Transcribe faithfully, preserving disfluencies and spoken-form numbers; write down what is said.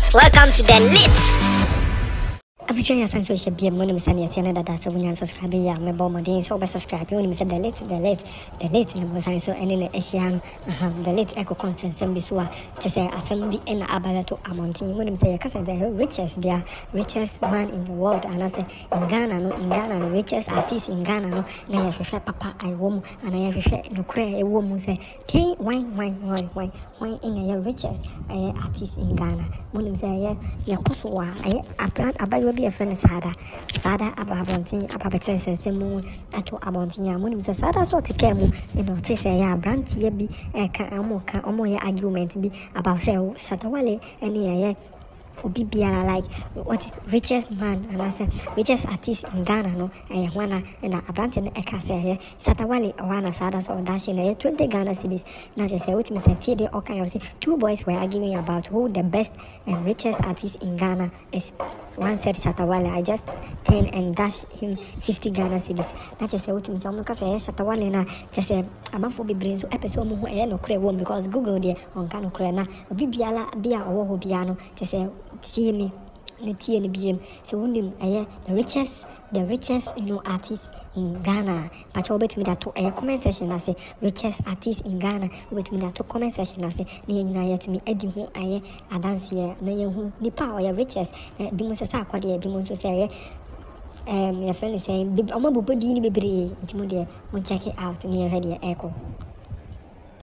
Welcome to the lit. I'm sure you're to should be a money, Miss Annie, that that's a winner subscribe. Yeah, my bomb, so by subscribe. You only said the late, the late, the late, and was I so any Asian, the late echo consent, and be so to say, assembly and Abalato Amonti. When you say, because the richest, they are richest man in the world, and I say, in Ghana, no, in Ghana, the richest artist in Ghana, no, and I have a papa, I wom, and I have a no cray, a woman say, K, wine, wine, wine, wine, wine in a richest artist in Ghana. When you say, yeah, yeah, Kosowa, I plant about be a friend Sada, Sada Ababonti, Apatress and Semu, Ato Abontia, Munim Sada so to care more, you know, to say, yeah, Branty be a Kamoka, Omoya argument be about say, Satawale, and yeah. For B B L like what is richest man and I said richest artist in Ghana no and one and a brand in Eka say Shatta Wale one Sadas or dashing twenty Ghana cities. Now just say what me say T D all kind of say two boys were arguing about who the best and richest artist in Ghana is. One said Shatta Wale, I just turn and dash him fifty Ghana cities. Not just say what me say I'm say Shatta Wale na just say I'm a for be brains episode who no cray one because Google there on Kano Krena B B L Bia or Biano to say see me, the T and B M. So when the richest, the richest, you know, artist in Ghana. But you bet me that to a comment section. I say richest artist in Ghana. Bet me that to comment section. I say near you to me. Eddie who I a dance here. Near who the power your richest. Be most a sack what you be most to say. Um, your friend is saying, I'm a body, baby. It's more there. We'll check it out near here. Echo.